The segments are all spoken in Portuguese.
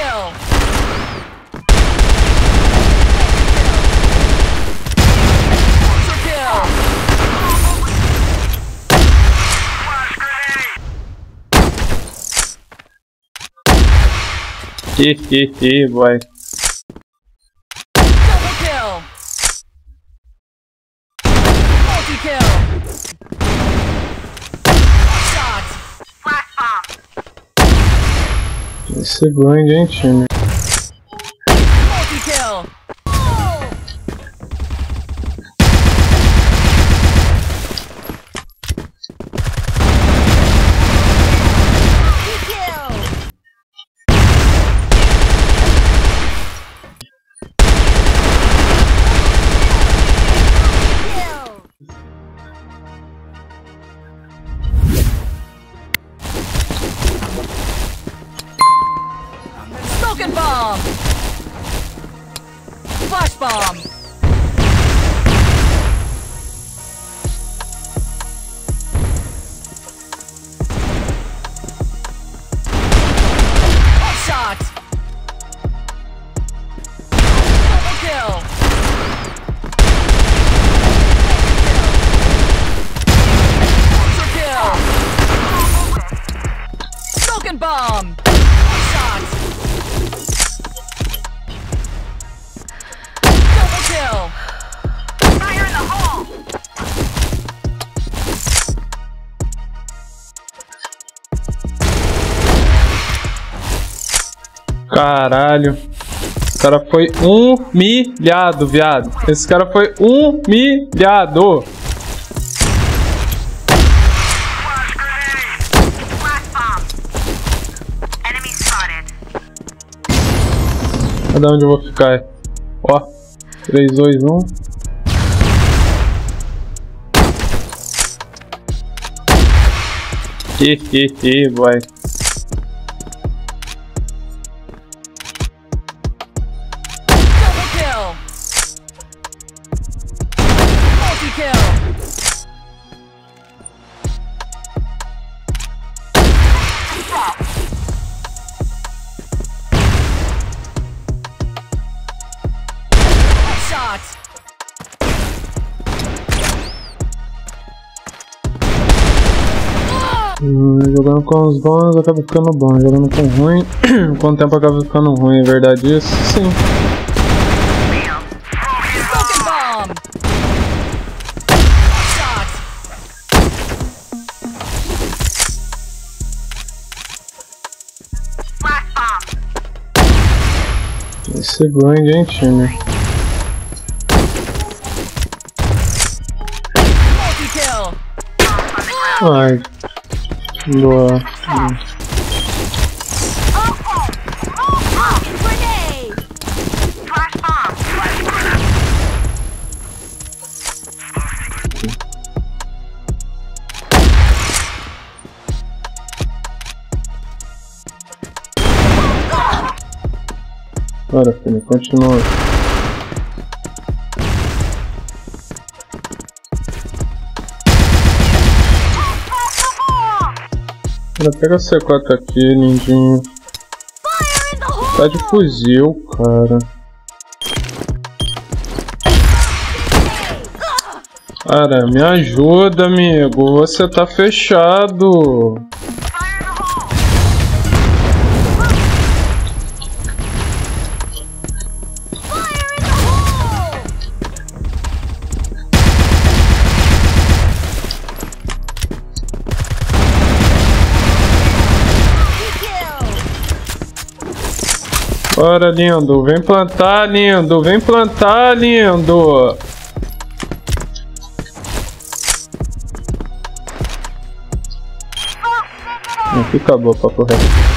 Boy. Esse é grande, hein, time? Smoking bomb! Flash bomb! Headshot! Double kill! Ultra kill! Smoking bomb! Headshot! Kill. Fire in the hole. Caralho. Esse cara foi humilhado, viado. Esse cara foi humilhado. Cadê onde eu vou ficar? Ó. 3, 2, 1. Boy. Double kill. Multi-kill. Shot. Jogando com os bons acaba ficando bom, jogando com ruim, com o tempo acaba ficando ruim, é verdade isso? Sim. Smoking bomb. Shot. Flash bomb. Esse é grande, hein, time? Multi-kill. Ai. Boa. Grenade. Flash bomb. Bora, filho, continua. Pega a C4 aqui, lindinho. Tá de fuzil, cara. Cara, me ajuda, amigo. Você tá fechado. Bora, lindo. Vem plantar, lindo. Vem plantar, lindo. Aqui acabou pra correr.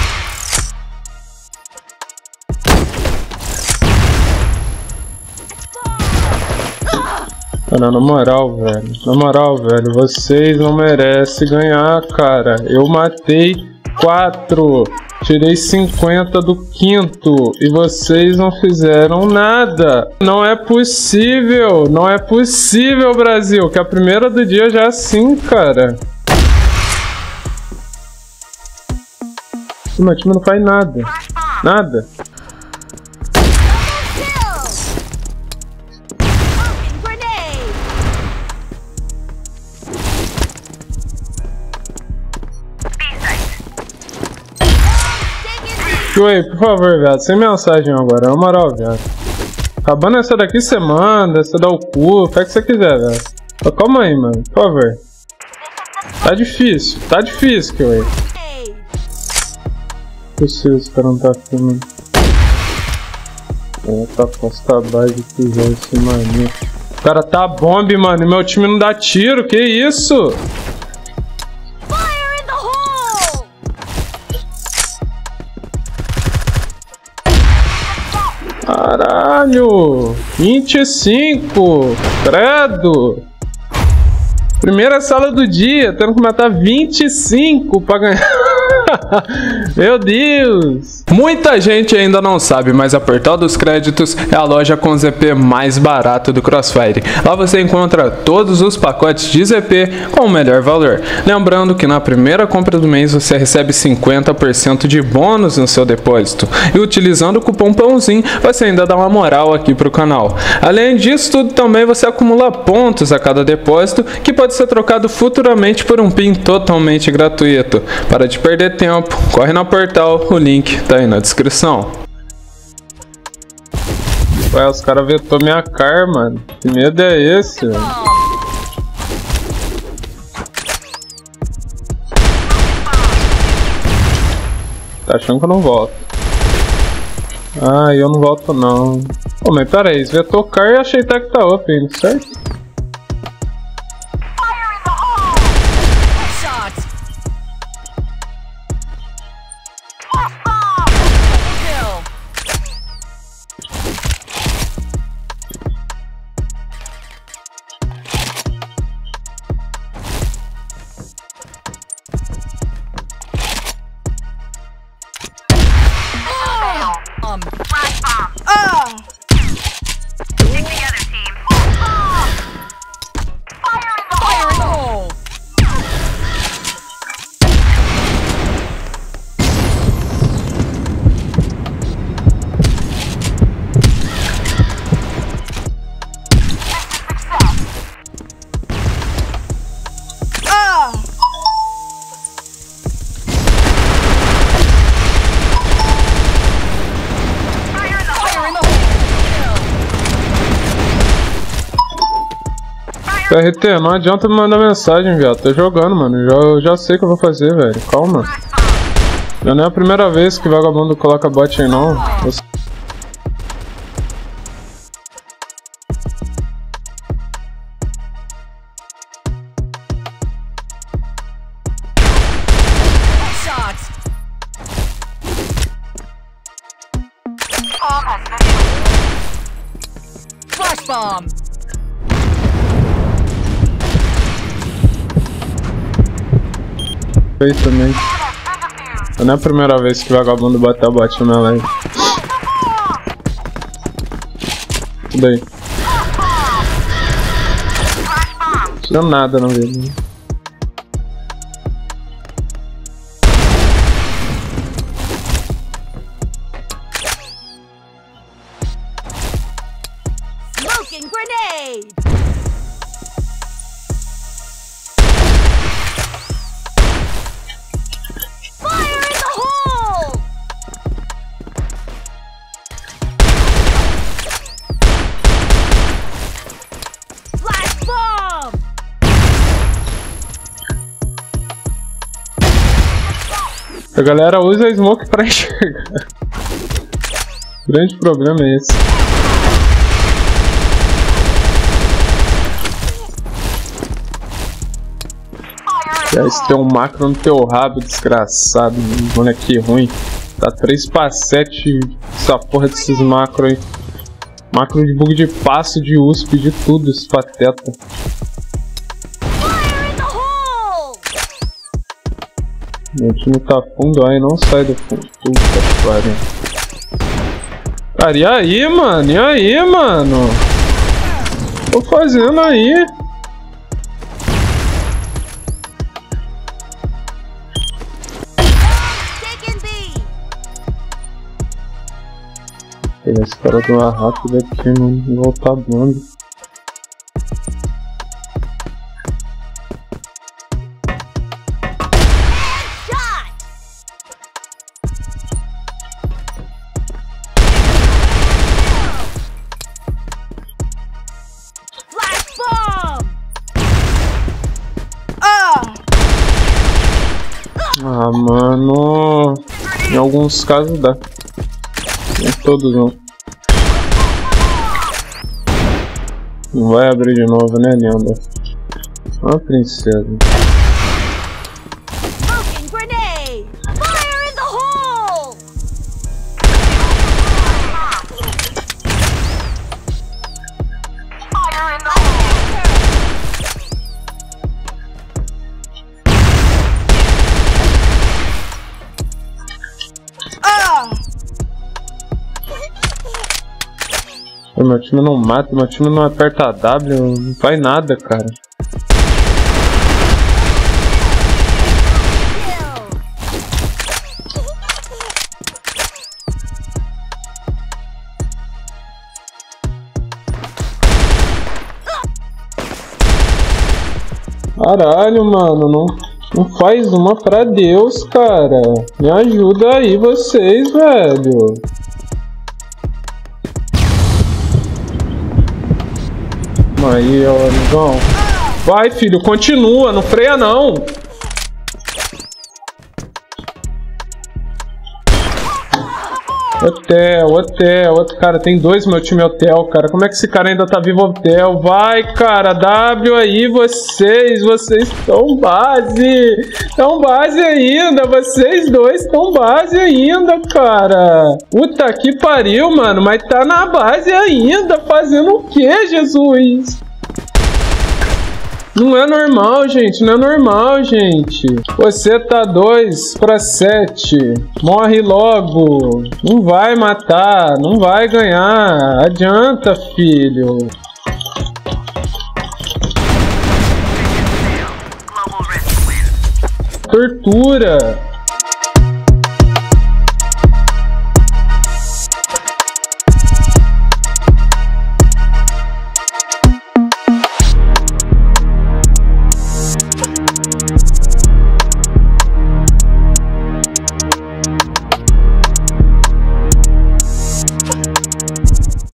Cara, na moral, velho, vocês não merecem ganhar, cara. Eu matei 4. Tirei 50 do quinto e vocês não fizeram nada. Não é possível, Brasil, que a primeira do dia já é assim, cara. Meu time não faz nada. Oi, por favor, viado, sem mensagem agora, na moral, viado. Acabando essa daqui, você manda, você dá o cu, faz o que você quiser, velho. Calma aí, mano, por favor. Tá difícil, Kiwi. Possível, esse cara não tá filmando. Tá posta base que já esse maninho. O cara tá bombe, mano, e meu time não dá tiro, que isso? Caralho! 25! Credo! Primeira sala do dia, tendo que matar 25 pra ganhar. Meu Deus! Muita gente ainda não sabe, mas a Portal dos Créditos é a loja com ZP mais barato do Crossfire. Lá você encontra todos os pacotes de ZP com o melhor valor. Lembrando que na primeira compra do mês você recebe 50% de bônus no seu depósito. E utilizando o cupom PÃOZINHO você ainda dá uma moral aqui pro canal. Além disso tudo, também você acumula pontos a cada depósito que pode ser trocado futuramente por um PIN totalmente gratuito. Para de perder tempo, corre na Portal, o link tá aí na descrição. Ué, os caras vetou minha car, mano. Que medo é esse, velho? Tá achando que eu não volto? Ah, eu não volto não. Pô, mas pera aí, vetou car e achei que tá up ainda, certo? Flash bomb. Stick together, team. Fire in the hole. RT, não adianta me mandar mensagem, viado. Tô jogando, mano. Eu já sei o que eu vou fazer, velho. Calma. Já não é a primeira vez que vagabundo coloca bot aí, não. Flash bomb. Fez também. Não é a primeira vez que vagabundo bate a bot na live. Tudo aí. Não deu nada na vida. Smoking grenade. A galera usa a smoke pra enxergar. O grande problema é esse. E aí, se tem um macro no teu rabo, desgraçado, bonequinho ruim. Tá 3/7 essa porra desses macro aí. Macro de bug de passo, de USP, de tudo, esse pateta. Meu time tá fundo, aí não sai do fundo. Puta que pariu. Cara, e aí, mano? E aí, mano? Tô fazendo aí. Pegar esse cara de uma rápida aqui, mano. E voltar bando. Ah, mano. Em alguns casos dá. Em todos não. Não vai abrir de novo, né, linda? Ó, princesa. Smoking grenade! Fire in the hole! Fire in the hole! Meu time não mata, meu time não aperta W, não faz nada, cara. Caralho, mano, não faz uma pra Deus, cara. Me ajuda aí vocês, velho. Aí, ó, amigão. Vai, filho, continua, não freia não. Hotel, cara, tem dois meu time hotel, cara. Como é que esse cara ainda tá vivo hotel? Vai, cara, W aí, vocês estão base ainda, vocês dois estão base ainda, cara. Puta que pariu, mano, mas tá na base ainda, fazendo o que, Jesus? Não é normal, gente. Não é normal, gente. Você tá 2 para 7. Morre logo. Não vai matar. Não vai ganhar. Adianta, filho. Tortura.